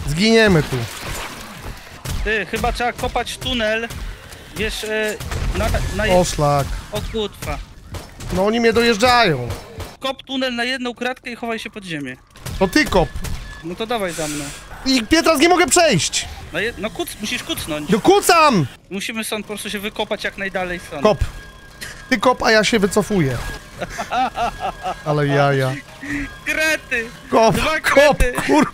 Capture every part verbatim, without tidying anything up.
Zginiemy tu. Ty, chyba trzeba kopać tunel, wiesz, e, na... na O szlak. O kutwa. No oni mnie dojeżdżają. Kop tunel na jedną kratkę i chowaj się pod ziemię. To ty kop. No to dawaj za mną. I Pietras nie mogę przejść. No, je... no kuc, musisz kucnąć. No kucam! Musimy stąd po prostu się wykopać jak najdalej stąd. Kop. Ty kop, a ja się wycofuję. Ale jaja. Krety! Kop, Dwa kop, krety. kur...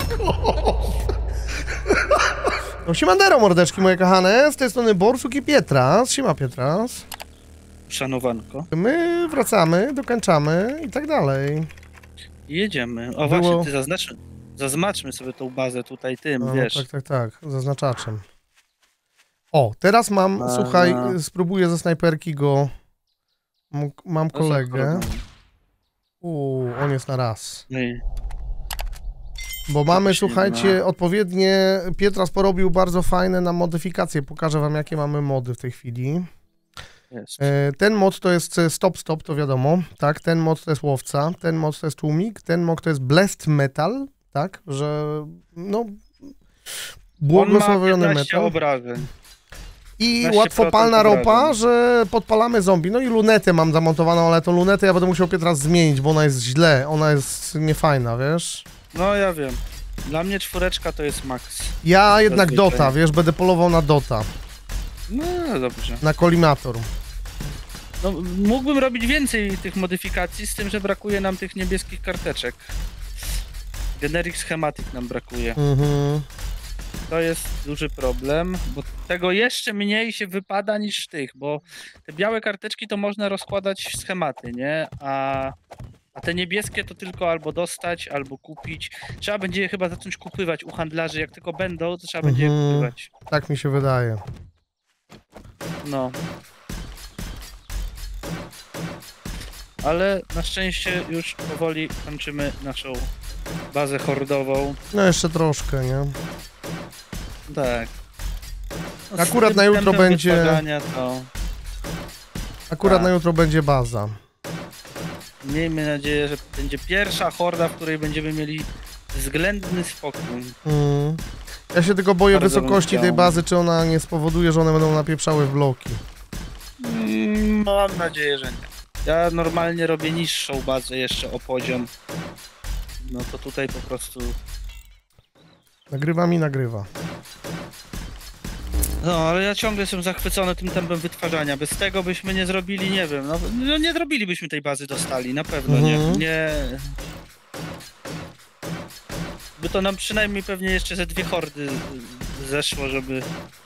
No siemandero, mordeczki moje kochane, z tej strony Borsuk i Pietras. Siema Pietras. Szanowanko. My wracamy, dokończamy i tak dalej. Jedziemy. O Było... właśnie, ty zaznacz... zaznaczmy sobie tą bazę tutaj tym, No, wiesz. tak, tak, tak, zaznaczaczem. O, teraz mam, A... słuchaj, spróbuję ze snajperki go... Mam kolegę. Uuu, on jest na raz. Nie. Bo mamy, Właśnie, słuchajcie, no. odpowiednie... Pietras porobił bardzo fajne na modyfikacje. Pokażę wam, jakie mamy mody w tej chwili. Jest. E, ten mod to jest stop, stop, to wiadomo, tak? Ten mod to jest łowca, ten mod to jest tłumik, ten mod to jest blessed metal, tak? Że, no... Błogosławiony metal. obrażeń. I łatwopalna ropa, że podpalamy zombie. No i lunetę mam zamontowaną, ale tą lunetę ja będę musiał Pietras zmienić, bo ona jest źle, ona jest niefajna, wiesz? No ja wiem. Dla mnie czwóreczka to jest max. Ja jednak Zazwyczaj. Dota, wiesz, będę polował na Dota, No dobrze. na kolimator. No, mógłbym robić więcej tych modyfikacji, z tym, że brakuje nam tych niebieskich karteczek. Generic schematic nam brakuje. Mhm. To jest duży problem, bo tego jeszcze mniej się wypada niż tych, bo te białe karteczki to można rozkładać w schematy, nie? A, a te niebieskie to tylko albo dostać, albo kupić. Trzeba będzie je chyba zacząć kupywać u handlarzy, jak tylko będą, to trzeba będzie je Mhm. kupywać. Tak mi się wydaje. No. Ale na szczęście już powoli kończymy naszą bazę hordową. No jeszcze troszkę, nie? Tak. No, z Akurat tym na jutro tempem będzie- wytwarzania To... Akurat Tak. na jutro będzie baza. Miejmy nadzieję, że będzie pierwsza horda, w której będziemy mieli względny spokój. Mm. Ja się tylko boję Bardzo bym wysokości tej chciał. bazy, czy ona nie spowoduje, że one będą napieprzały w bloki. Mm, mam nadzieję, że nie. Ja normalnie robię niższą bazę jeszcze o poziom. No to tutaj po prostu... Nagrywa mi, nagrywa. No, ale ja ciągle jestem zachwycony tym tempem wytwarzania. Bez tego byśmy nie zrobili, nie wiem, no, no nie zrobilibyśmy tej bazy do stali, na pewno Mhm. nie. Nie... By to nam przynajmniej pewnie jeszcze ze dwie hordy zeszło, żeby...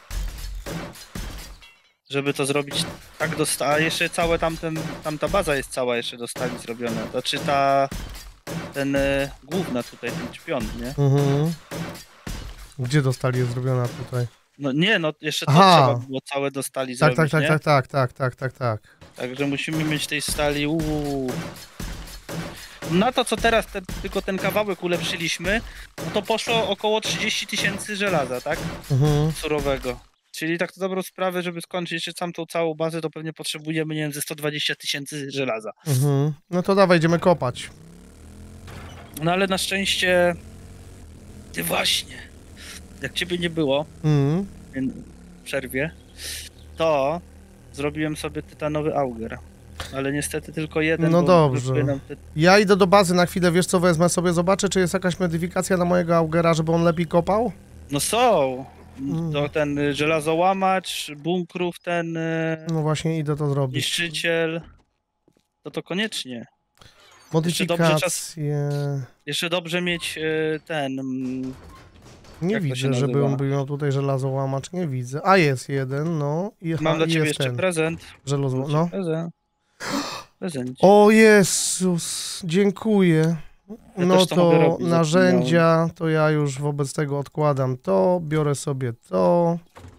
Żeby to zrobić tak do sta... A jeszcze całe tamten, tamta baza jest cała jeszcze do stali zrobiona. Znaczy ta... Ten e, główna tutaj, ten śpion, nie? Mhm. Gdzie dostali jest zrobiona tutaj? No nie, no jeszcze to Aha. trzeba było całe do stali Tak, zrobić, tak, tak, nie? tak, tak, tak, tak, tak, tak. Także musimy mieć tej stali, uuu. Na to, co teraz te, tylko ten kawałek ulepszyliśmy, no to poszło około trzydzieści tysięcy żelaza, tak? Mhm. Surowego. Czyli tak to dobrą sprawę, żeby skończyć jeszcze sam tą całą bazę, to pewnie potrzebujemy, nie wiem, ze sto dwadzieścia tysięcy żelaza. Mhm. No to dawaj, idziemy kopać. No ale na szczęście... Ty właśnie, jak ciebie nie było Mhm. w przerwie, to zrobiłem sobie tytanowy auger. Ale niestety tylko jeden. No bo dobrze. brakuje nam ty... Ja idę do bazy na chwilę, wiesz co, wezmę sobie, zobaczę, czy jest jakaś modyfikacja na mojego augera, żeby on lepiej kopał? No są! Mm. To ten y, żelazołamacz, bunkrów, ten y, No właśnie, idę to zrobić. niszczyciel. To to koniecznie. Modyfikacje... Jeszcze dobrze mieć y, ten... mm, Nie Jak to się widzę, żeby nazywa? on był miał tutaj żelazołamacz, nie widzę. A jest jeden, no. I, Mam aha, dla i ciebie jest jeszcze ten. prezent. Żelazo... No. Prezent. Prezent. O Jezus, dziękuję. Ja No też to mogę to robić, narzędzia, to ja już wobec tego odkładam to, biorę sobie to.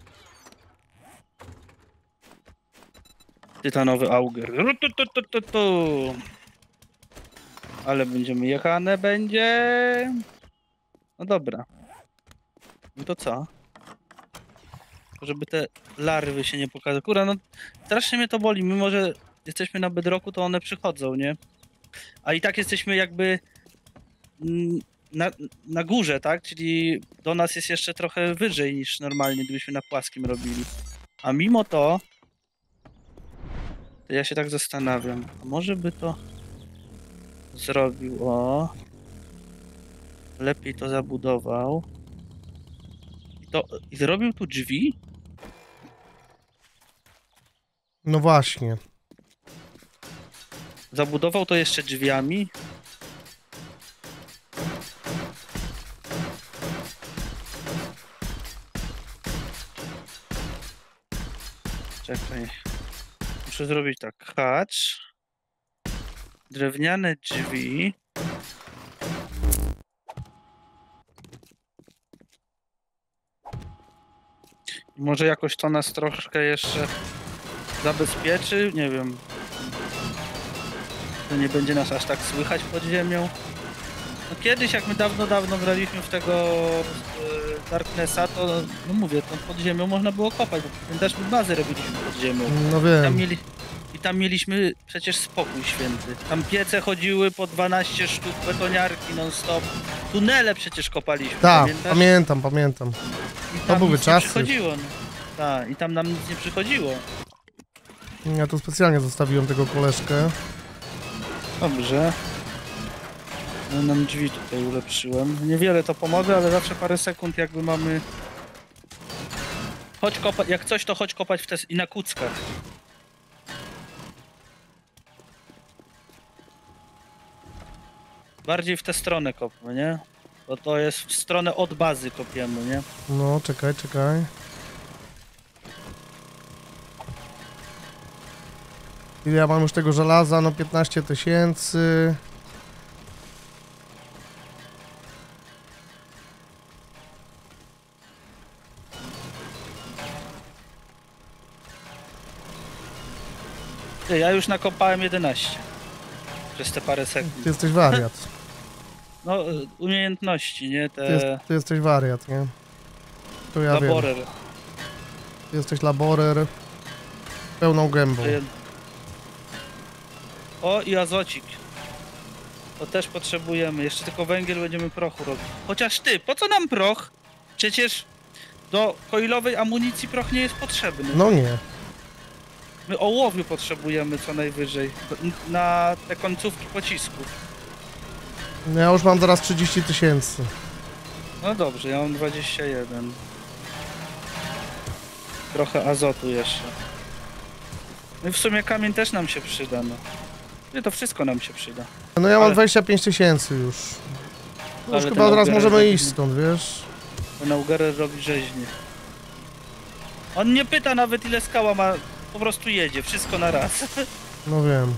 Tytanowy auger. Ru, tu, tu, tu, tu, tu. Ale będziemy jechane, będzie. No dobra. No to co? Żeby te larwy się nie pokazały. Kurwa, no strasznie mnie to boli, mimo że jesteśmy na bedrocku, to one przychodzą, nie? A i tak jesteśmy jakby... Mm, na, na górze, tak? Czyli do nas jest jeszcze trochę wyżej niż normalnie, gdybyśmy na płaskim robili. A mimo to, to ja się tak zastanawiam, a może by to zrobił, o, lepiej to zabudował i, to, i zrobił tu drzwi? No właśnie. Zabudował to jeszcze drzwiami? Czekaj. Muszę zrobić tak. Hacz. Drewniane drzwi. Może jakoś to nas troszkę jeszcze zabezpieczy? Nie wiem. To nie będzie nas aż tak słychać pod ziemią. No kiedyś, jak my dawno, dawno graliśmy w tego e, Darknessa, to no mówię, to pod ziemią można było kopać, bo też my bazy robiliśmy pod ziemią. No Tam wiem. mieli, I tam mieliśmy przecież spokój święty. Tam piece chodziły po dwanaście sztuk, betoniarki non stop. Tunele przecież kopaliśmy, Tak, pamiętasz? pamiętam, pamiętam. I to tam były nic czasy. nie przychodziło. No. Tak, i tam nam nic nie przychodziło. Ja tu specjalnie zostawiłem tego koleżkę. Dobrze. No, nam drzwi tutaj ulepszyłem. Niewiele to pomoże, ale zawsze parę sekund jakby mamy... Chodź kopać, jak coś to chodź kopać w te... i na kuckach. Bardziej w tę stronę kopmy, nie? Bo to jest w stronę od bazy kopiemy, nie? No, czekaj, czekaj. Ile ja mam już tego żelaza? No piętnaście tysięcy. Ty, ja już nakopałem jedenaście. Przez te parę sekund. Ty jesteś wariat. No, umiejętności, nie? Ty, Te... jest, ty jesteś wariat, nie? To ja wiem. Laborer. Ty jesteś laborer. Pełną gębą. O, i azocik. To też potrzebujemy. Jeszcze tylko węgiel będziemy prochu robić. Chociaż ty, po co nam proch? Przecież do coilowej amunicji proch nie jest potrzebny. No nie. My ołowiu potrzebujemy co najwyżej. Na te końcówki pocisków. No ja już mam zaraz trzydzieści tysięcy. No dobrze, ja mam dwadzieścia jeden. Trochę azotu jeszcze. No i w sumie kamień też nam się przyda, no. Nie, to wszystko nam się przyda. No ja mam Ale- dwadzieścia pięć tysięcy już. No już Ale chyba ten teraz Augerer możemy robi- iść stąd, wiesz? Bo Naugerer robi rzeźnie. On nie pyta nawet ile skała ma, po prostu jedzie, wszystko na raz. No wiem.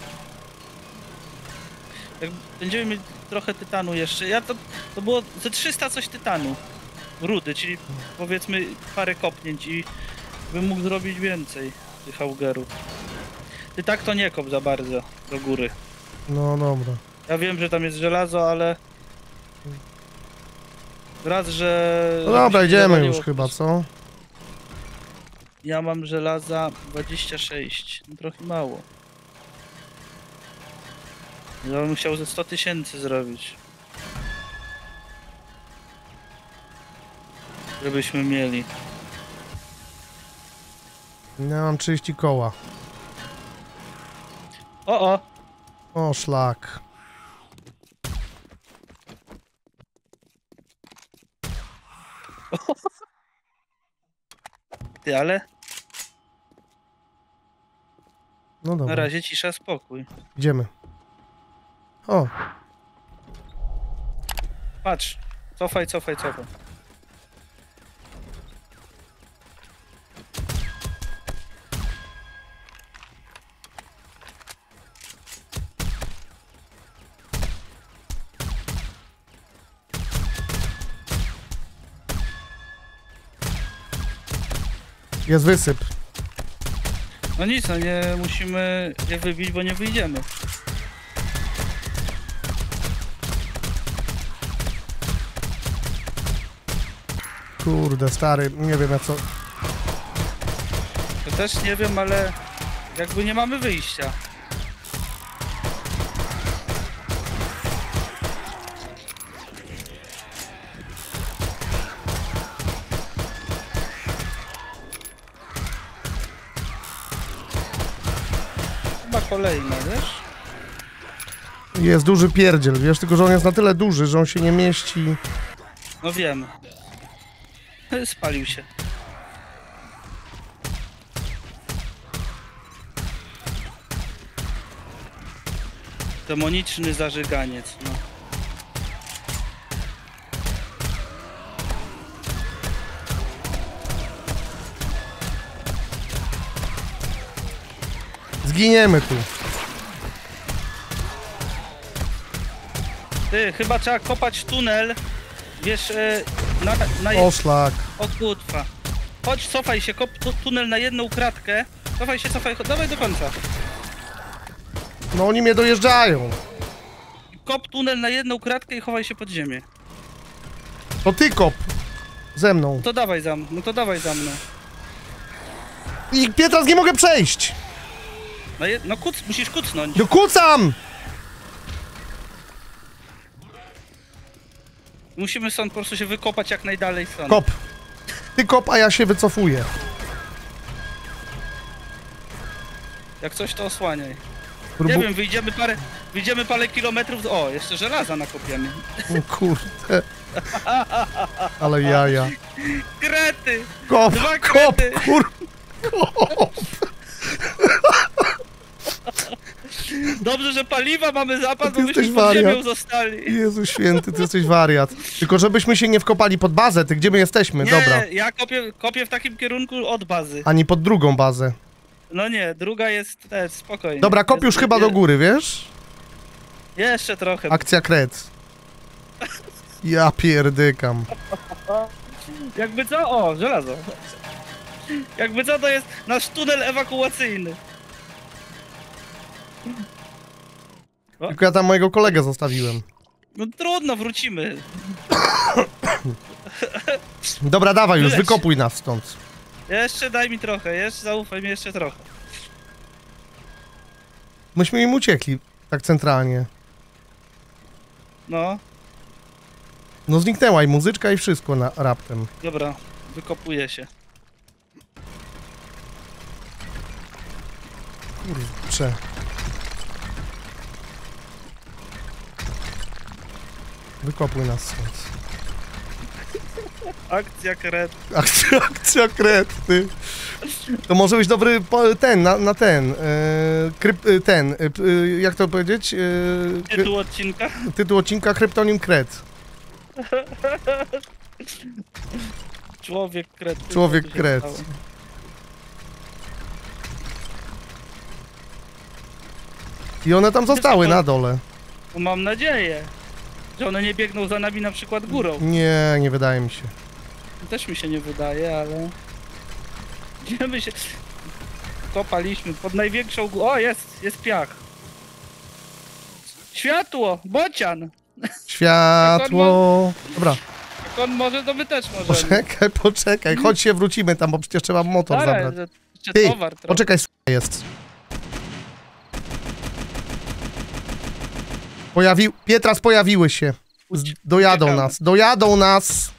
Jak będziemy mieć trochę tytanu jeszcze, ja to, to było ze trzysta coś tytanu. Rudy, czyli powiedzmy parę kopnięć i bym mógł zrobić więcej tych augerów. Ty tak to nie kop za bardzo do góry. No dobra. Ja wiem, że tam jest żelazo, ale... Raz, że... No dobra, żeby się idziemy zawaliło- już chyba, co? Ja mam żelaza dwadzieścia sześć, no trochę mało. Ja bym chciał ze sto tysięcy zrobić. Żebyśmy mieli. Ja mam trzydzieści koła. O, o! O, szlak. Ty, ale No na dobra, razie cisza, spokój. idziemy. O, Patrz. Cofaj, cofaj, cofaj. jest wysyp. No nic, no nie musimy je wybić, bo nie wyjdziemy. Kurde, stary, nie wiem jak co... To też nie wiem, ale jakby nie mamy wyjścia. chyba kolejna, wiesz? Jest duży pierdziel, wiesz, tylko że on jest na tyle duży, że on się nie mieści. No wiem. Spalił się. Demoniczny zażyganiec, no. Zginiemy tu. Ty, chyba trzeba kopać tunel, wiesz, e, na... na Oszlak. O kutwa. Chodź, cofaj się, kop tu, tunel na jedną kratkę. Cofaj się, cofaj, dawaj do końca. No oni mnie dojeżdżają. Kop tunel na jedną kratkę i chowaj się pod ziemię. To ty kop. Ze mną. To dawaj za mną, no to dawaj za mną. I Pietras nie mogę przejść. No, je, no kuc, musisz kucnąć. Dokucam! Musimy stąd po prostu się wykopać jak najdalej stąd. Kop. Ty kop, a ja się wycofuję. Jak coś to osłaniaj. Próbu... Nie wiem, wyjdziemy parę, wyjdziemy parę kilometrów. O, jeszcze żelaza nakopiemy. O kurde. Ale jaja. Krety! Kop, Dwa kop, krety. kur... Kop. Dobrze, że paliwa mamy zapas, Ty bo byśmy jesteś pod ziemią wariat. zostali. Jezu święty, ty jesteś wariat. Tylko żebyśmy się nie wkopali pod bazę, ty gdzie my jesteśmy? Nie, Dobra. ja kopię, kopię w takim kierunku od bazy. Ani pod drugą bazę. No nie, druga jest też, spokojnie. Dobra, kop jest, już chyba je, do góry, wiesz? Jeszcze trochę. Akcja kret. Ja pierdykam. Jakby co? O, żelazo. Jakby co, to jest nasz tunel ewakuacyjny. Tylko ja tam mojego kolegę zostawiłem. No trudno, wrócimy. Dobra, dawaj już, Wyleć. wykopuj nas stąd. Jeszcze daj mi trochę, jeszcze zaufaj mi jeszcze trochę. Myśmy im uciekli, tak centralnie. No, No zniknęła i muzyczka i wszystko na raptem. dobra, wykopuję się. Kurczę. Wykopuj nas stąd. Akcja kret. Akcja, akcja kret, ty. To może być dobry po, ten, na, na ten, e, kryp, e, ten, e, e, jak to powiedzieć? E, kry, Tytuł odcinka. tytuł odcinka Kryptonim Kret. Człowiek kret. Człowiek Co tu się kret. stało? I one tam zostały to- na dole. No mam nadzieję, że one nie biegną za nami na przykład górą. Nie, nie wydaje mi się. Też mi się nie wydaje, ale... Gdzie my się... Kopaliśmy pod największą górą. O, jest, jest piach. Światło, bocian. Światło. Dobra, Jak on może, to my też możemy. poczekaj, poczekaj. Chodź się wrócimy tam, bo przecież trzeba motor Dobra, zabrać. że jeszcze Ty, towar trochę. poczekaj, s- jest. Pojawił... Pietras, pojawiły się. Z... Dojadą Uciekamy. nas, dojadą nas.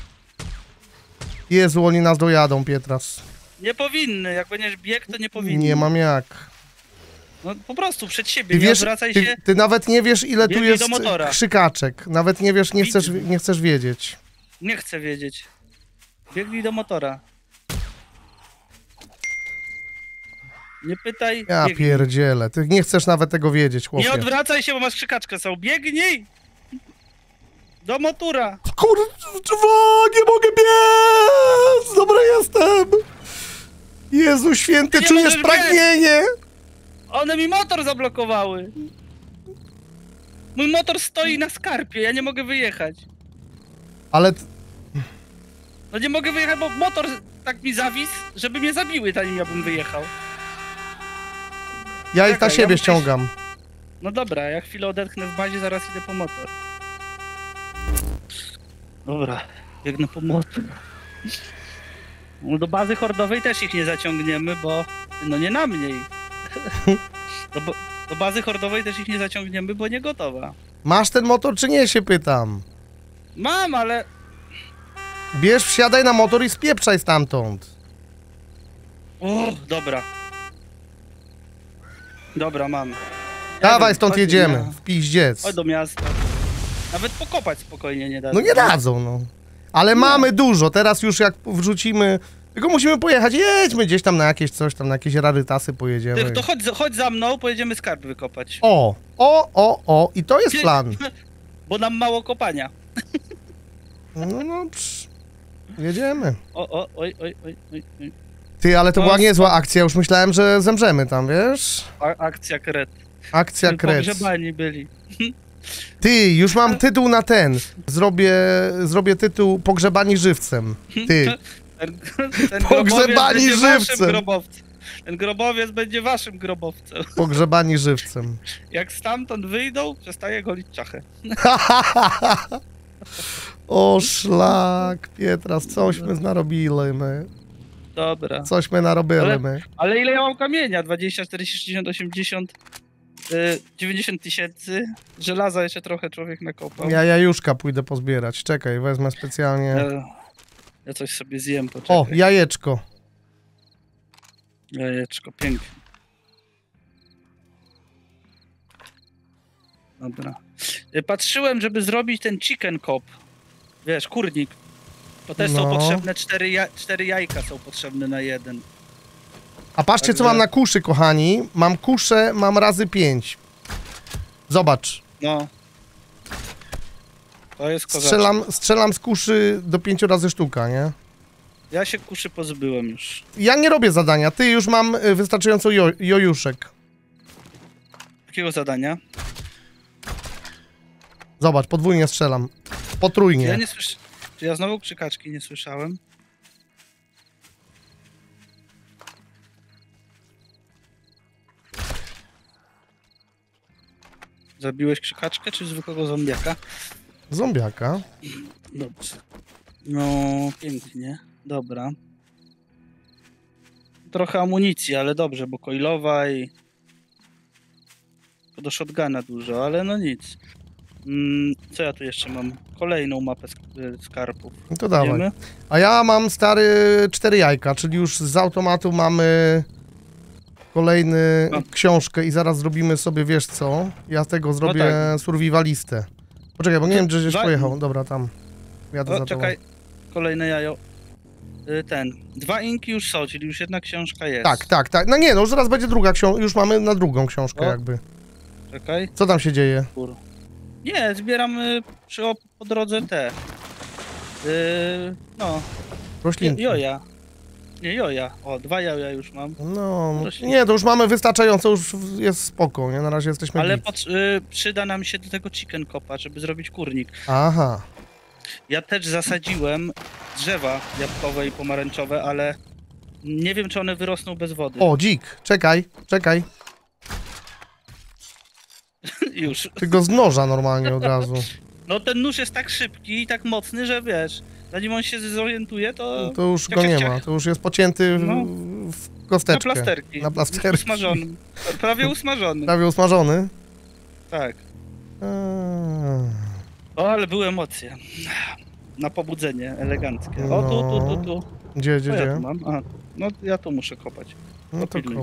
Jezu, oni nas dojadą, Pietras. Nie powinny, jak będziesz bieg, to nie powinny. Nie mam jak. No po prostu przed siebie, Ty nie wiesz, odwracaj ty, się. ty nawet nie wiesz, ile tu Biegnij jest do motora. krzykaczek. Nawet nie wiesz, nie Widzę. chcesz, nie chcesz wiedzieć. Nie chcę wiedzieć. Biegnij do motora. Nie pytaj, Ja biegnij. pierdzielę, ty nie chcesz nawet tego wiedzieć, Nie chłopie. odwracaj się, bo masz krzykaczkę są. Biegnij! Do motora! Kurwa, nie mogę biec! Dobra jestem! Jezu święty, Nie czujesz możesz pragnienie! One mi motor zablokowały! Mój motor stoi na skarpie, ja nie mogę wyjechać. Ale... t- No nie mogę wyjechać, bo motor tak mi zawisł, żeby mnie zabiły, zanim ja bym wyjechał. Ja ich Czekaj, na ja siebie muszę ściągam. No dobra, ja chwilę odetchnę w bazie, zaraz idę po motor. Dobra, biegnę po motor. No do bazy hordowej też ich nie zaciągniemy, bo... No nie na mnie ich. Do, ba- do bazy hordowej też ich nie zaciągniemy, bo nie gotowa. Masz ten motor czy nie, się pytam. Mam, ale... Bierz, wsiadaj na motor i spieprzaj stamtąd. O, dobra. Dobra, mam. Dawaj, wiem, stąd chodź jedziemy, na- w piździec. Chodź do miasta. Nawet pokopać spokojnie nie da. No nie dadzą, no. Ale mamy dużo, teraz już jak wrzucimy... Tylko musimy pojechać, jedźmy gdzieś tam na jakieś coś, tam na jakieś rarytasy pojedziemy. Ty, to chodź, chodź za mną, pojedziemy skarb wykopać. O, o, o, o, i to jest Ty- plan. Bo nam mało kopania. No, no, psz. Jedziemy. O, o, oj, oj, oj, oj, oj. Ty, ale to No, była niezła akcja, już myślałem, że zemrzemy tam, wiesz? A, akcja kret. Akcja kret. Pogrzebani byli. Ty, już mam tytuł na ten. Zrobię, zrobię tytuł Pogrzebani żywcem. Ty. Ten, ten Pogrzebani grobowiec będzie żywcem. waszym grobowcem. Ten grobowiec będzie waszym grobowcem. Pogrzebani żywcem. Jak stamtąd wyjdą, przestaje golić czachę. O szlak, Pietras, cośmy narobili my. Dobra. Cośmy narobili Ale- my. Ale ile ja mam kamienia? dwadzieścia, czterdzieści, sześćdziesiąt, osiemdziesiąt, yy, dziewięćdziesiąt tysięcy. Żelaza jeszcze trochę człowiek nakopał. Ja jajuszka pójdę pozbierać. Czekaj, wezmę specjalnie. Ja, ja coś sobie zjem, poczekaj. O, jajeczko. Jajeczko, pięknie. Dobra. Y, Patrzyłem, żeby zrobić ten chicken cop. Wiesz, kurnik. To też są No. potrzebne cztery, ja cztery jajka są potrzebne na jeden. A patrzcie, co Także- mam na kuszy, kochani. Mam kuszę, mam razy pięć. Zobacz. No. To jest kozaczek. Strzelam, strzelam z kuszy do pięciu razy sztuka, nie? Ja się kuszy pozbyłem już. Ja nie robię zadania. Ty, już mam y, wystarczająco jo jojuszek. Jakiego zadania? Zobacz, podwójnie strzelam. Ja Potrójnie. nie słyszę. Czy ja znowu krzykaczki nie słyszałem? Zabiłeś krzykaczkę czy zwykłego zombiaka? Zombiaka. Dobrze. No, pięknie. Dobra. Trochę amunicji, ale dobrze, bo coilowa i... Do shotguna dużo, ale no nic. Mm, co ja tu jeszcze mam? Kolejną mapę sk- skarbów. No to dawaj. Idziemy? A ja mam stary cztery jajka, czyli już z automatu mamy kolejny No. książkę i zaraz zrobimy sobie, wiesz co? Ja tego zrobię tak. survivalistę. Poczekaj, bo nie wiem, gdzie żeś Dwa- pojechał. Dobra, tam. Jadę O, za tobą. czekaj. Kolejne jajo. Y, Ten. Dwa inki już są, czyli już jedna książka jest. Tak, tak, tak. No nie, no już zaraz będzie druga książka, już mamy na drugą książkę O. jakby. Czekaj. Co tam się dzieje? Kur. Nie, zbieram y, przy op- po drodze te. Y, no, Roślinki. joja. Nie, joja. O, dwa jaja już mam. No, Roślinki. nie, to już mamy wystarczająco, już jest spoko, nie? Na razie jesteśmy Ale git. pot- y, przyda nam się do tego chicken copa, żeby zrobić kurnik. Aha. Ja też zasadziłem drzewa jabłkowe i pomarańczowe, ale nie wiem, czy one wyrosną bez wody. O, dzik, czekaj, czekaj. Już. Ty go z noża normalnie od razu. No ten nóż jest tak szybki i tak mocny, że wiesz, zanim on się zorientuje, to To już ciach, go ciach, nie ciach. ma, to już jest pocięty w, No. w na kosteczkę. plasterki. Na plasterki. Usmażony. Prawie usmażony. Prawie usmażony. Tak. Eee, O, ale były emocje. Na pobudzenie eleganckie. O, tu, tu, tu, tu. Gdzie, gdzie, Co ja gdzie? tu mam? A, no ja tu muszę kopać. No to Pilnuj. kop.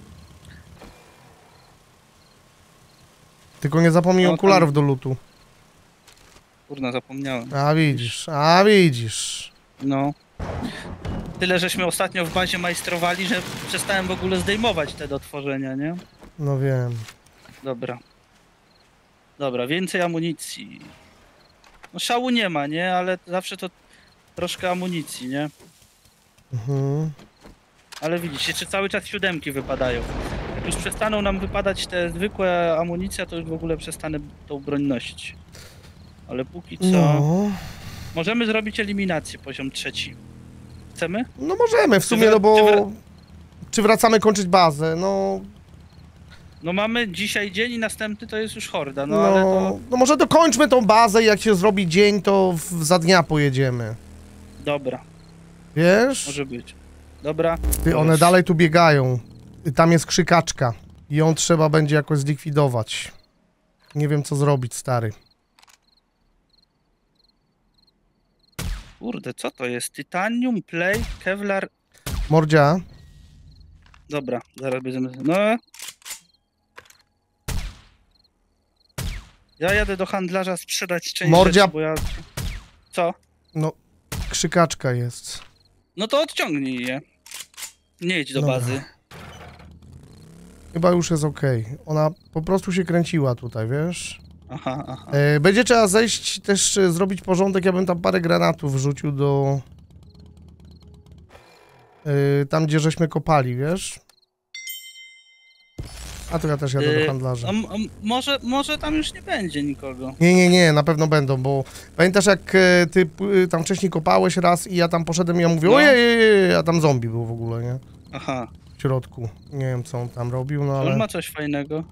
Tylko nie zapomnij No, tam- okularów do lutu. Kurna, zapomniałem. A widzisz, a widzisz. No. Tyle, żeśmy ostatnio w bazie majstrowali, że przestałem w ogóle zdejmować te do tworzenia, nie? No wiem. Dobra. Dobra, więcej amunicji. No szału nie ma, nie? Ale zawsze to troszkę amunicji, nie? Mhm. Ale widzicie, czy cały czas siódemki wypadają. Jak już przestaną nam wypadać te zwykłe amunicja, to już w ogóle przestanę tą broń nosić. Ale póki co... No, Możemy zrobić eliminację, poziom trzeci. Chcemy? no możemy w sumie, wra- no bo... czy wra- Czy wracamy kończyć bazę? No, No mamy dzisiaj dzień i następny to jest już horda, no, no, ale to... no może dokończmy tą bazę i jak się zrobi dzień, to w, za dnia pojedziemy. Dobra, Wiesz? może być. Dobra. Ty, one dalej tu biegają. I tam jest krzykaczka. I ją trzeba będzie jakoś zlikwidować. Nie wiem, co zrobić, stary. Kurde, co to jest? Titanium, plate, kevlar... Mordzia, Dobra, zaraz będziemy... No... Ja jadę do handlarza sprzedać część Mordzia... rzeczy, bo ja... Co? No, krzykaczka jest. No to odciągnij je. Nie idź do Dobra. bazy. Chyba już jest okej. Okay. Ona po prostu się kręciła tutaj, wiesz? Aha, aha. E, będzie trzeba zejść, też e, zrobić porządek, ja bym tam parę granatów wrzucił do... E, tam, gdzie żeśmy kopali, wiesz? A to ja też jadę Yy, do handlarza. A, a może, może tam już nie będzie nikogo. Nie, nie, nie, na pewno będą, bo pamiętasz jak e, ty e, tam wcześniej kopałeś raz i ja tam poszedłem i ja mówię, No. ojej, a tam zombie był w ogóle, nie? Aha. W środku. Nie wiem, co on tam robił, no On ale... ma coś fajnego.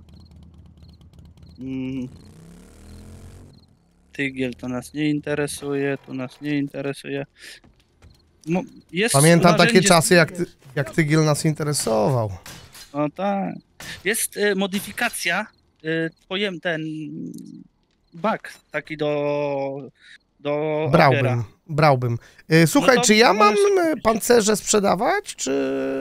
Mm. Tygiel to nas nie interesuje, to nas nie interesuje. Mo jest Pamiętam narzędzie... takie czasy, jak, ty, jak Tygiel nas interesował. No tak. Jest y, modyfikacja, y, pojem ten bug taki do do Brałbym, Agera. brałbym. E, słuchaj, No to czy ja mam możesz- e, pancerze sprzedawać, czy...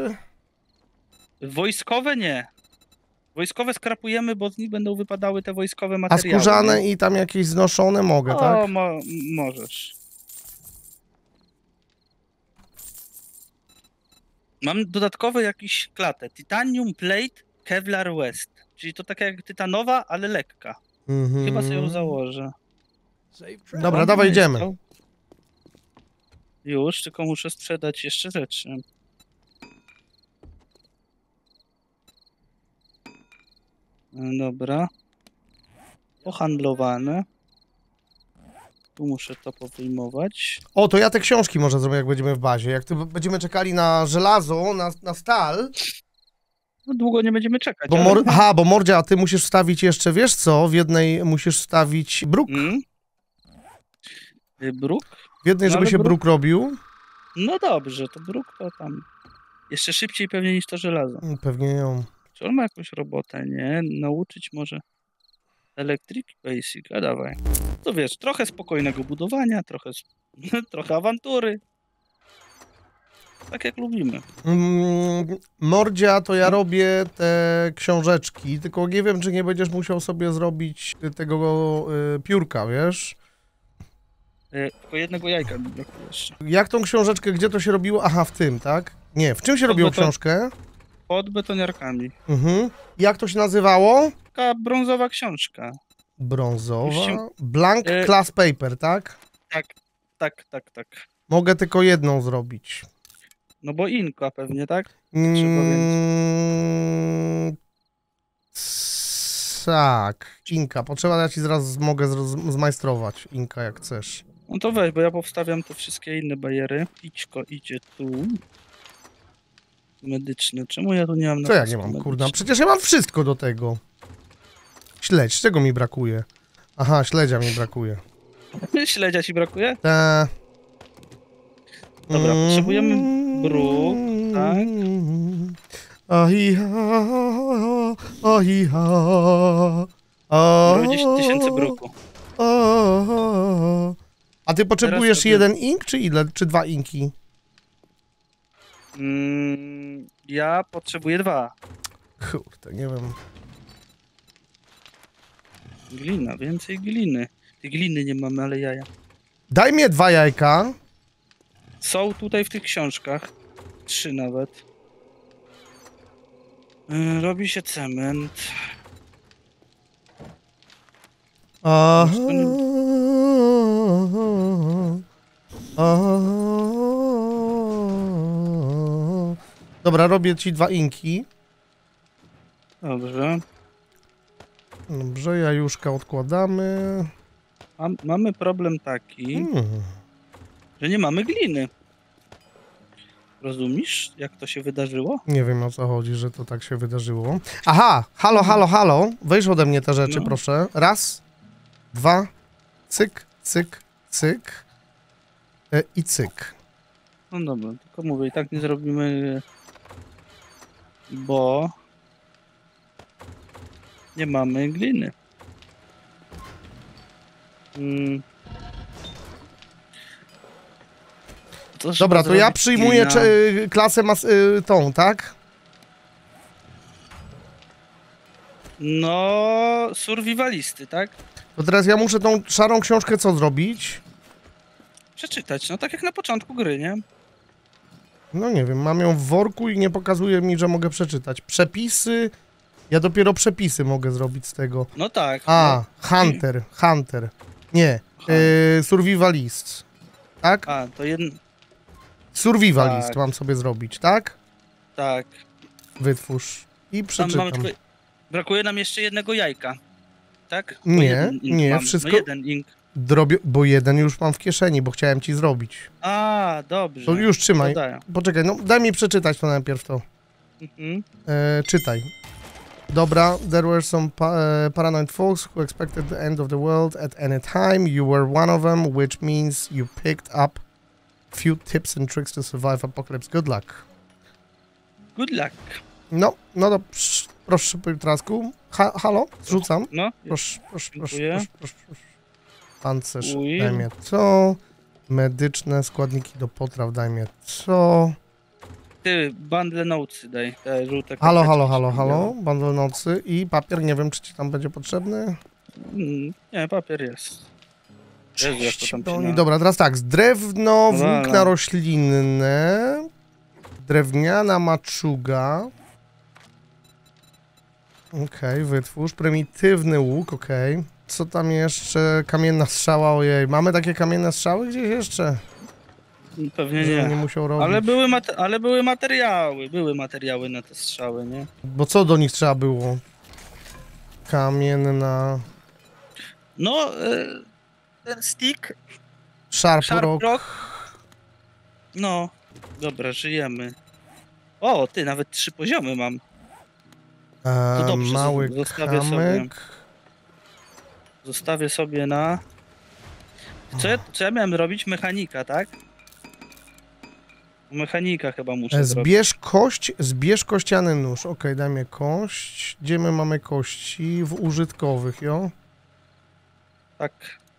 Wojskowe nie. Wojskowe skrapujemy, bo z nich będą wypadały te wojskowe A materiały. skórzane nie? i tam jakieś znoszone mogę, O, tak? mo możesz. Mam dodatkowe jakieś klatę. Titanium Plate Kevlar West. Czyli to taka jak tytanowa, ale lekka. Mhm. Chyba sobie ją założę. Dobra, No, dawaj, jest idziemy. to. Już, tylko muszę sprzedać jeszcze rzeczy. No dobra. Pohandlowane. Tu muszę to powyjmować. O, to ja te książki może zrobię, jak będziemy w bazie. Jak ty będziemy czekali na żelazo, na, na stal, No długo nie będziemy czekać. bo ale- mor... Aha, bo Mordzia, a ty musisz wstawić jeszcze, wiesz co, w jednej musisz wstawić bruk. Mm? Y, Bruk? W jednej, No, żeby ale się bruk- bruk robił. No dobrze, to bruk to tam. Jeszcze szybciej pewnie niż to żelazo. Mm, Pewnie ją. Czy on ma jakąś robotę, nie? Nauczyć może Electric Basic, a dawaj. To wiesz, trochę spokojnego budowania, trochę, s- trochę awantury. Tak jak lubimy. Mm, Mordzia, to ja robię te książeczki, tylko nie wiem, czy nie będziesz musiał sobie zrobić tego y, piórka, wiesz? Y, tylko jednego jajka mi brakuje jeszcze. Jak tą książeczkę, gdzie to się robiło? Aha, w tym, tak? Nie, w czym się robiło beton- książkę? Pod betoniarkami. Mhm. Jak to się nazywało? Taka brązowa książka. Brązowa. Już się- Blank E- Class Paper, tak? Tak, tak, tak, tak. Mogę tylko jedną zrobić. No bo inka pewnie, tak? Mm, tak, Inka. Potrzeba, ja ci zaraz mogę zroz- zmajstrować Inka, jak chcesz. No to weź, bo ja powstawiam te wszystkie inne bariery. Idźko idzie tu. Medyczne. Czemu ja tu nie mam Co ja napisku nie mam, kurna? medyczne? Przecież ja mam wszystko do tego. Śledź, czego mi brakuje? Aha, śledzia mi brakuje. Śledzia ci brakuje? Ta. Dobra, potrzebujemy bruk, tak? Ahiha, ahiha, Zrobię dziesięć tysięcy bruku. A ty potrzebujesz sobie- jeden ink, czy ile? Czy dwa inki? Mm, ja potrzebuję dwa. Kurde, nie wiem. Glina, więcej gliny. Tej gliny nie mamy, ale jaja. Daj mnie dwa jajka. Są tutaj w tych książkach. Trzy nawet. Yy, Robi się cement. Aha. Aha. Dobra, robię ci dwa inki. Dobrze. Dobrze, jajuszka odkładamy. A mamy problem taki, Hmm. że nie mamy gliny. Rozumiesz, jak to się wydarzyło? Nie wiem, o co chodzi, że to tak się wydarzyło. Aha, halo, halo, halo. Weź ode mnie te rzeczy, No. proszę. Raz, dwa, cyk, cyk, cyk e, i cyk. No dobra, tylko mówię, i tak nie zrobimy, bo nie mamy gliny. Mm. To trzeba Dobra, to ja zrobić przyjmuję glina. cze- klasę mas- y, tą, tak? No, survivalisty, tak? To teraz ja muszę tą szarą książkę co zrobić? Przeczytać, no tak jak na początku gry, nie? No nie wiem, mam ją w worku i nie pokazuje mi, że mogę przeczytać. Przepisy... Ja dopiero przepisy mogę zrobić z tego. No tak. A, no. Hunter, Hunter. Nie, yy, Survivalist. Tak? A, to jeden... Survivalist tak. mam sobie zrobić, tak? Tak. Wytwórz. I Tam przeczytam. mamy tylko... Brakuje nam jeszcze jednego jajka. Tak? Bo Nie, jeden ink nie, mamy. wszystko- No jeden ink. Drobię, bo jeden już mam w kieszeni, bo chciałem ci zrobić. A, dobrze. To już trzymaj. Dodaję. Poczekaj, no daj mi przeczytać to najpierw to. Mhm. E, czytaj. Dobra, there were some pa e, paranoid folks who expected the end of the world at any time. You were one of them, which means you picked up few tips and tricks to survive apocalypse. Good luck. Good luck. No, no to psz, proszę, Trasku. Ha, halo? Zrzucam. No. Proszę, proszę, proszę, Dziękuję. proszę, proszę, proszę. Pancerz, Uj. daj mnie co? Medyczne składniki do potraw, daj mnie co? Ty, bundle notes daj, te żółte Halo, karteczki halo, halo, się halo, bundle nocy i papier, nie wiem, czy ci tam będzie potrzebny. Mm, nie, papier jest. Jezu, jak to tam No się i na- dobra, teraz tak, z drewno, Dobra. włókna roślinne, drewniana maczuga. Okej, okay, wytwórz, prymitywny łuk, okej. Okay. Co tam jeszcze? Kamienna strzała, ojej. Mamy takie kamienne strzały gdzieś jeszcze? Pewnie Że nie. nie musiał robić. Ale były, mate- ale były materiały, były materiały na te strzały, nie? Bo co do nich trzeba było? Kamienna... No, e, ten stick, Sharp, Sharp rock. rock. No, dobra, żyjemy. O, ty, nawet trzy poziomy mam. E, To dobrze, mały zostawię kamyk. Zostawię sobie na... Co ja, co ja miałem robić? Mechanika, tak? Mechanika chyba muszę E, zrobić. Zbierz kość, zbierz kościany nóż. Okej, okay, daj mi kość. Gdzie my mamy kości? W użytkowych, jo? Tak.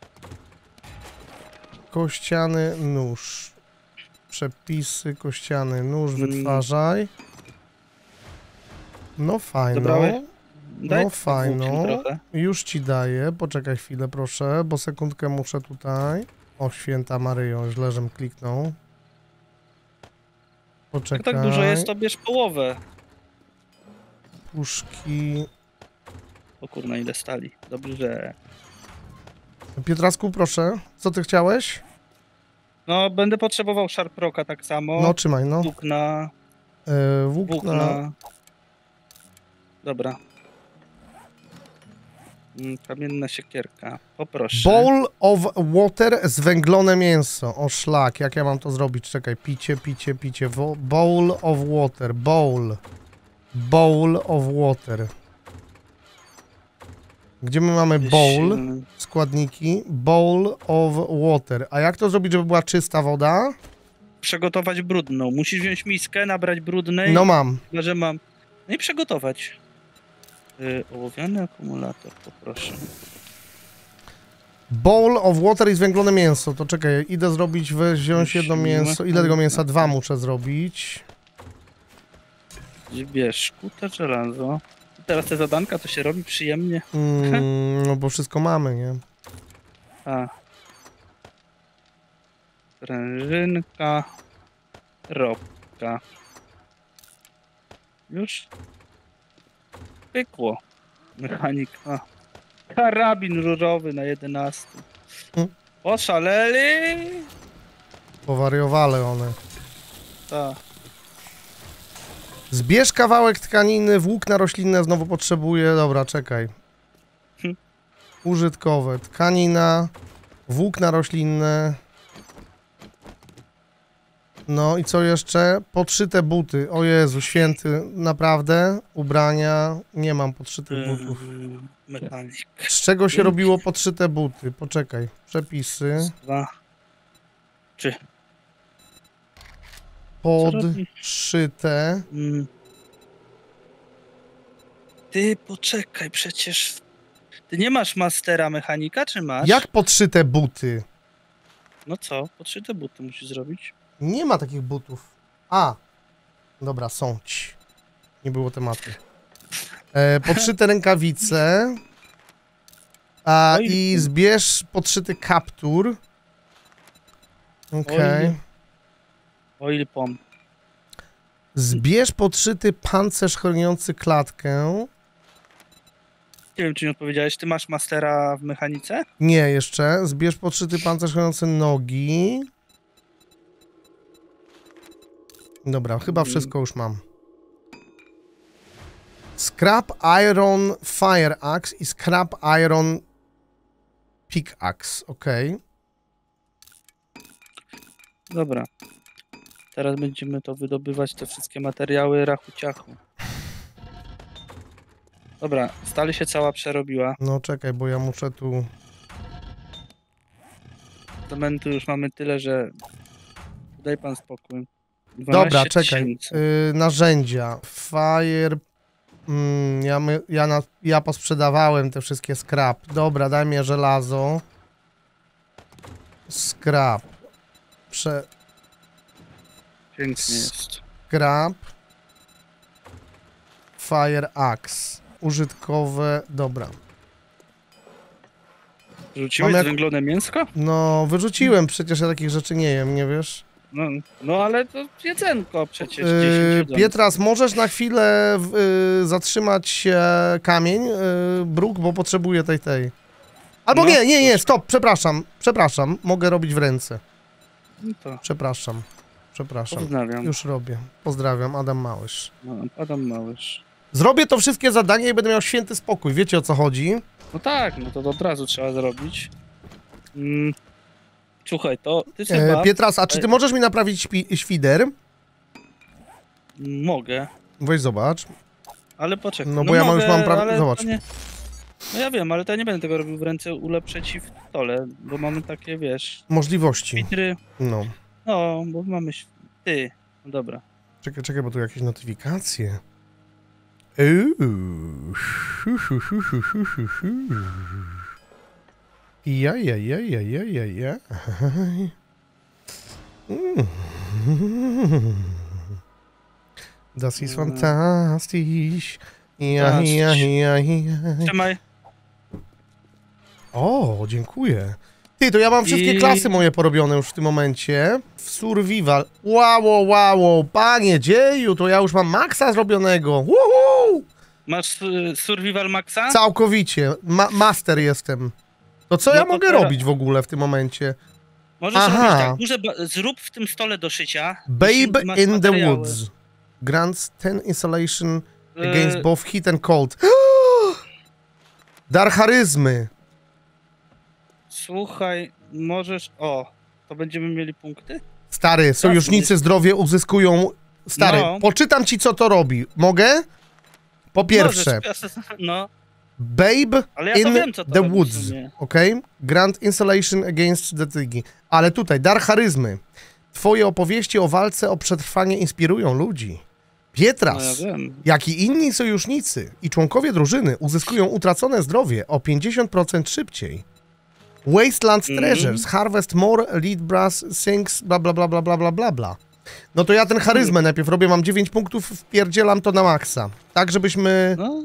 Kościany nóż. Przepisy, kościany nóż, Mm. wytwarzaj. No fajno. Dobrałeś? Daj No fajno. włókien trochę. Już ci daję. Poczekaj chwilę, proszę, bo sekundkę muszę tutaj. O, święta Maryjo, źle, żem kliknął. Jak Poczekaj. tak dużo jest, to bierz połowę. Puszki. O kurna, ile stali. Dobrze. Pietrasku, proszę. Co ty chciałeś? No, będę potrzebował Sharp Rocka tak samo. No, trzymaj, no. Włókna, E, włókna. włókna. Dobra. Mm, Kamienna siekierka. Poproszę. Bowl of water, zwęglone mięso. O szlak, jak ja mam to zrobić? Czekaj, picie, picie, picie. Wo bowl of water, bowl. Bowl of water. Gdzie my mamy bowl? Składniki. Bowl of water. A jak to zrobić, żeby była czysta woda? Przygotować brudną. Musisz wziąć miskę, nabrać brudnej. No mam. Chyba, że mam. No i przygotować. Yy, ołowiany akumulator, poproszę. Bowl of water i zwęglone mięso. To czekaj, idę zrobić, weź wziąć jedno mięso. Ile tego mięsa? Dwa muszę zrobić. Bierz szkutę, żelazo. Teraz te zadanka to się robi przyjemnie. Mm, no bo wszystko mamy, nie? A. Sprężynka. Ropka. Już? Pykło. Mechanika. Karabin rurowy na jedenastym. Hmm. Oszaleli? Powariowale one. Tak. Zbierz kawałek tkaniny, włókna roślinne znowu potrzebuję. Dobra, czekaj. Hm. Użytkowe. Tkanina, włókna roślinne. No i co jeszcze? Podszyte buty. O Jezu, święty, naprawdę? Ubrania. Nie mam podszytych butów. Yy, mechanik. Z czego się Pięć. robiło podszyte buty? Poczekaj. Przepisy. Dwa. Trzy. Co robi? Podszyte. Mm. Ty poczekaj, przecież... Ty nie masz mastera mechanika, czy masz? Jak podszyte buty? No co? Podszyte buty musisz zrobić. Nie ma takich butów. A. Dobra, są ci. Nie było tematu. E, podszyte rękawice. A, Oil i pump. zbierz podszyty kaptur. Okej. Oil. Oil pomp. Zbierz podszyty pancerz chroniący klatkę. Nie wiem, czy nie odpowiedziałeś. Ty masz mastera w mechanice? Nie, jeszcze. Zbierz podszyty pancerz chroniący nogi. Dobra, chyba Mhm. wszystko już mam. Scrap Iron Fire Axe i Scrap Iron Pickaxe, okej. Dobra. Teraz będziemy to wydobywać, te wszystkie materiały rachu ciachu. Dobra, stal się cała przerobiła. No czekaj, bo ja muszę tu... Cementu już mamy tyle, że... Daj pan spokój. Dobra, dwanaście czekaj. tysięcy. Yy, narzędzia. Fire... Mm, ja, my, ja, na, ja posprzedawałem te wszystkie scrap. Dobra, daj mi żelazo. Scrap. Prze... Pięknie jest. Scrap. Fire Axe. Użytkowe... Dobra. Rzuciłeś Mam jak- zwęglone mięsko? No, wyrzuciłem, przecież ja takich rzeczy nie jem, nie wiesz? No, no ale to jedzenko przecież. Yy, dziesięć jedząc. Pietras, możesz na chwilę yy, zatrzymać yy, kamień, yy, bruk, bo potrzebuję tej, tej. Albo No, nie, nie, nie, stop, przepraszam, przepraszam, mogę robić w ręce. No to Przepraszam, przepraszam, pozdrawiam. już robię. Pozdrawiam, Adam Małysz. No, Adam Małysz. Zrobię to wszystkie zadania i będę miał święty spokój, wiecie o co chodzi? No tak, no to od razu trzeba zrobić. Mm. Słuchaj, to ty E, chyba... Pietras, a czy ty możesz mi naprawić śpi- świder? Mogę, Weź zobacz. ale poczekaj. No bo ja mam- już mogę, mam pra- ale zobacz. to Nie... No ja wiem, ale to ja nie będę tego robił w ręce ulepszeć i w stole, bo mamy takie, wiesz, Możliwości. filtry. No. No, bo mamy... ś- Ty, no dobra. Czekaj, czekaj, bo tu jakieś notyfikacje. Uuu. Hu, hu, hu, hu, hu, hu, hu. Ja, ja, ja, ja, ja, ja, ja. Mm. Das ist fantastisch. Ja, ja, ja, ja. Trzymaj. O, dziękuję. Ty, to ja mam wszystkie I- klasy moje porobione już w tym momencie. W survival. Wow, wow, wow, panie dzieju, to ja już mam maksa zrobionego. Woohoo! Masz y, Survival Maxa? Całkowicie. Ma master jestem. To co No ja to mogę teraz- robić w ogóle w tym momencie? Możesz Aha. robić tak, duże ba- zrób w tym stole do szycia. Babe jeśli masz in the materiały. woods. Grants ten insulation Y, against both heat and cold. Dar charyzmy. Słuchaj, możesz... O, to będziemy mieli punkty? Stary, sojusznicy zdrowie uzyskują... Stary, No. poczytam ci, co to robi. Mogę? Po pierwsze, Możesz, no, Babe ale ja in to wiem, co to the robi w woods, sumie. ok? Grant insulation against the thingy. Ale tutaj, dar charyzmy. Twoje opowieści o walce o przetrwanie inspirują ludzi. No Pietras, ja wiem. jak i inni sojusznicy i członkowie drużyny uzyskują utracone zdrowie o pięćdziesiąt procent szybciej. Wasteland Mhm. Treasures, Harvest More, Lead Brass, Sinks, bla bla bla bla bla bla bla bla. No to ja ten charyzmę najpierw robię, mam dziewięć punktów, wpierdzielam to na maksa. Tak, żebyśmy... No.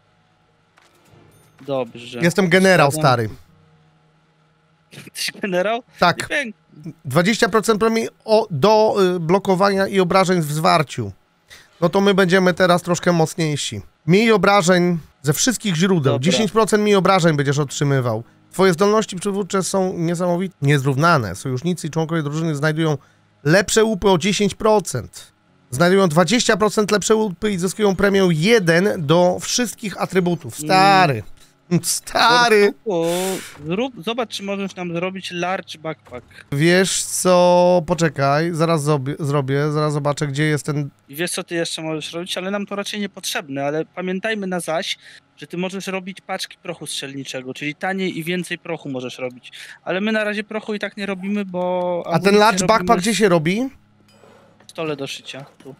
Dobrze. Jestem generał, Zgadzam. stary. Jesteś generał? Tak, Pięknie. dwadzieścia procent premii o, do y, blokowania i obrażeń w zwarciu. No to my będziemy teraz troszkę mocniejsi. Mniej obrażeń ze wszystkich źródeł. Dobra. dziesięć procent mniej obrażeń będziesz otrzymywał. Twoje zdolności przywódcze są niesamowite, niezrównane. Sojusznicy i członkowie drużyny znajdują lepsze łupy o dziesięć procent. Znajdują dwadzieścia procent lepsze łupy i zyskują premię jeden do wszystkich atrybutów. Stary. Stary. O, zrób, zobacz, czy możesz nam zrobić large backpack. Wiesz co, poczekaj, zaraz zrobię, zrobię, zaraz zobaczę, gdzie jest ten... I wiesz, co ty jeszcze możesz robić, ale nam to raczej niepotrzebne, ale pamiętajmy na zaś, że ty możesz robić paczki prochu strzelniczego, czyli taniej i więcej prochu możesz robić. Ale my na razie prochu i tak nie robimy, bo... A ten large backpack gdzie się robi? W stole do szycia, tu.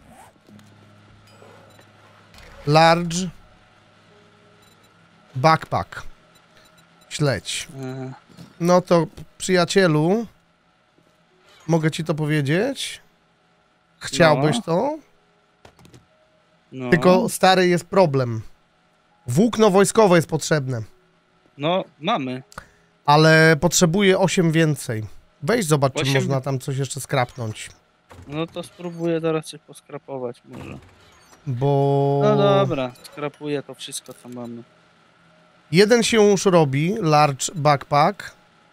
Large backpack. Śledź. E, No to, przyjacielu, mogę ci to powiedzieć? Chciałbyś No. to? no. Tylko, stary, jest problem. Włókno wojskowe jest potrzebne. No, mamy. Ale potrzebuję osiem więcej. Weź zobacz, czy osiem? można tam coś jeszcze skrapnąć. No to spróbuję zaraz coś poskrapować może. Bo... No dobra, skrapuję to wszystko, co mamy. Jeden się już robi, large backpack.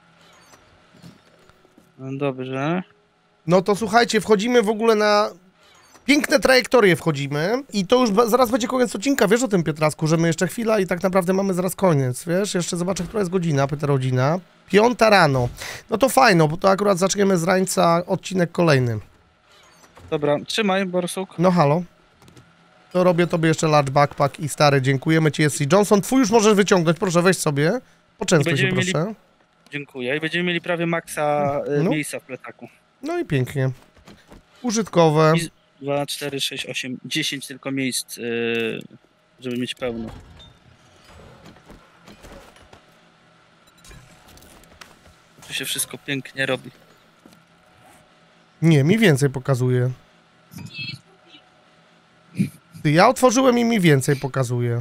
No dobrze. No to słuchajcie, wchodzimy w ogóle na... Piękne trajektorie wchodzimy i to już ba- zaraz będzie koniec odcinka, wiesz o tym, Pietrasku, że my jeszcze chwila i tak naprawdę mamy zaraz koniec, wiesz? Jeszcze zobaczę, która jest godzina, pyta rodzina. Piąta rano. No to fajno, bo to akurat zaczniemy z rańca odcinek kolejny. Dobra, trzymaj, Borsuk. No halo. To robię tobie jeszcze large backpack i stary, dziękujemy ci, jest Johnson. Twój już możesz wyciągnąć, proszę, weź sobie. Poczęstuj się, Będziemy mieli- proszę. Dziękuję. I będziemy mieli prawie maksa y, No. miejsca w plecaku. No i pięknie. Użytkowe. I- dwa, cztery, sześć, osiem, dziesięć tylko miejsc, y, żeby mieć pełno. Tu się wszystko pięknie robi. Nie, mi więcej pokazuje. Ty, ja otworzyłem i mi więcej pokazuje.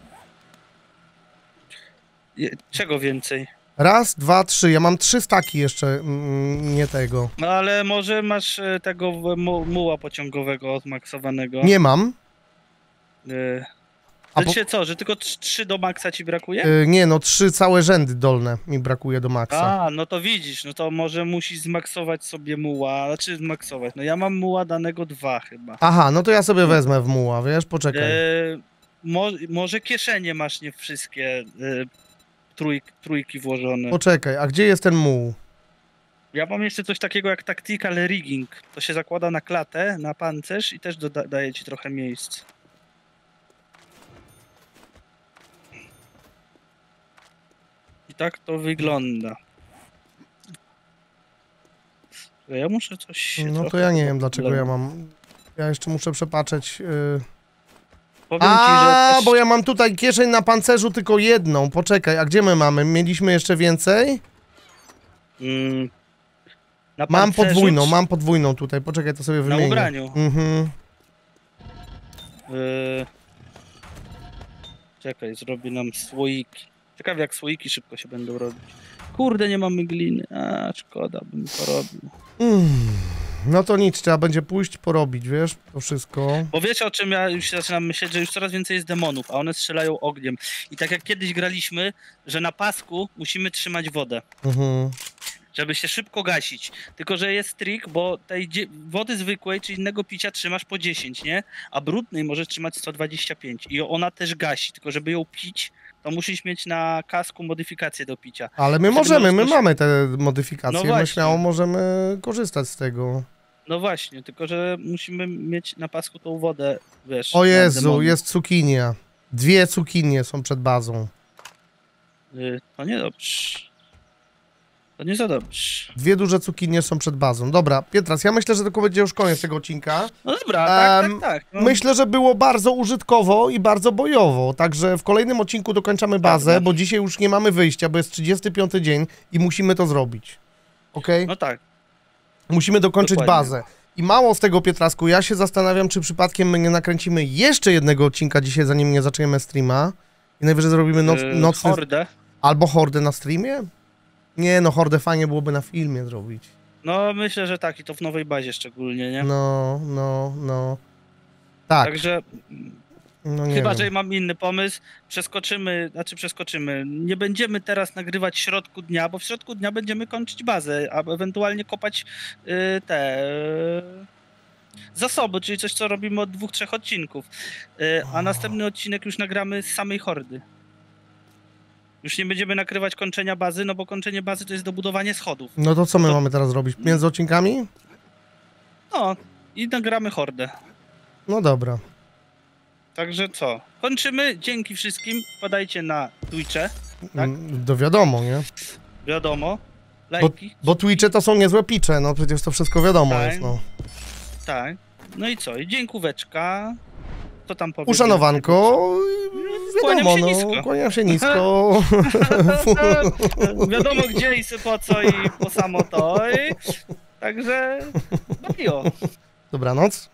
Je- Czego więcej? Raz, dwa, trzy. Ja mam trzy staki jeszcze, mm, nie tego. No ale może masz y, tego w- mu, muła pociągowego odmaksowanego. Nie mam. Y, A to po- dzisiaj co, że tylko trz- trzy do maksa ci brakuje? Y, nie, no trzy całe rzędy dolne mi brakuje do maksa. A, no to widzisz, no to może musisz zmaksować sobie muła, znaczy zmaksować. No ja mam muła danego dwa chyba. Aha, no to ja sobie wezmę w muła, wiesz, poczekaj. E, mo, może kieszenie masz nie wszystkie e, trójk, trójki włożone. Poczekaj, a gdzie jest ten muł? Ja mam jeszcze coś takiego jak tactical rigging. To się zakłada na klatę, na pancerz i też doda daje ci trochę miejsc. I tak to wygląda. Ja muszę coś... się No to trochę ja nie chyba wiem, dlaczego podleję. ja mam... Ja jeszcze muszę przepatrzeć... y, Powiem ci, A, że też... bo ja mam tutaj kieszeń na pancerzu tylko jedną. Poczekaj, a gdzie my mamy? Mieliśmy jeszcze więcej? Mm, na Mam pancerzu podwójną, czy- mam podwójną tutaj. Poczekaj, to sobie Na wymienię. ubraniu. Mhm. Yy... Czekaj, zrobi nam słoiki. Ciekawe jak słoiki szybko się będą robić. Kurde, nie mamy gliny. A, szkoda, bym porobił. Mm. No to nic, trzeba będzie pójść porobić, wiesz, to wszystko. Bo wiesz o czym ja już się zaczynam myśleć, że już coraz więcej jest demonów, a one strzelają ogniem. I tak jak kiedyś graliśmy, że na pasku musimy trzymać wodę, Mhm. żeby się szybko gasić. Tylko, że jest trik, bo tej dzie- wody zwykłej czy innego picia trzymasz po dziesięć, nie? A brudnej możesz trzymać sto dwadzieścia pięć. I ona też gasi, tylko żeby ją pić, to musisz mieć na kasku modyfikację do picia. Ale my Wtedy możemy, my możesz- mamy te modyfikacje, No my właśnie. śmiało możemy korzystać z tego. No właśnie, tylko że musimy mieć na pasku tą wodę, wiesz. O na Jezu, demony. jest cukinia. Dwie cukinie są przed bazą. Y, To niedobrze. To nie za dobrze. Dwie duże cukinie są przed bazą. Dobra, Pietras, ja myślę, że to będzie już koniec tego odcinka. No dobra, tak, Em, tak, tak. No, Myślę, że było bardzo użytkowo i bardzo bojowo, także w kolejnym odcinku dokończamy bazę, Prawda. bo dzisiaj już nie mamy wyjścia, bo jest trzydziesty piąty dzień i musimy to zrobić. Okej? no tak. Musimy dokończyć dokładnie. bazę. I mało z tego, Pietrasku, ja się zastanawiam, czy przypadkiem my nie nakręcimy jeszcze jednego odcinka dzisiaj, zanim nie zaczniemy streama. I najwyżej zrobimy noc, Y, nocny... Hordę. Albo hordę na streamie? Nie, no hordę fajnie byłoby na filmie zrobić. No myślę, że tak i to w nowej bazie szczególnie, nie? No, no, no. Tak, Także no nie chyba, wiem. że mam inny pomysł, przeskoczymy, znaczy przeskoczymy, nie będziemy teraz nagrywać w środku dnia, bo w środku dnia będziemy kończyć bazę, a ewentualnie kopać y, te y, zasoby, czyli coś, co robimy od dwóch, trzech odcinków. Y, a następny odcinek już nagramy z samej hordy. Już nie będziemy nakrywać kończenia bazy, no bo kończenie bazy to jest dobudowanie schodów. No to co my to- mamy teraz robić? Między odcinkami? No i nagramy hordę. No dobra. Także co? Kończymy. Dzięki wszystkim. Wpadajcie na Twitche. Tak? Mm, To wiadomo, nie? Wiadomo. Bo, Lajki. bo Twitche to są niezłe picze, no przecież to wszystko wiadomo Tak. jest, no. Tak. No i co? I dziękóweczka. Co tam powiedzieć? Uszanowanko, Kłaniam wiadomo, się no, nisko. kłaniam się nisko. Wiadomo gdzie i po co i po samo to. I... Także no miło. Dobranoc.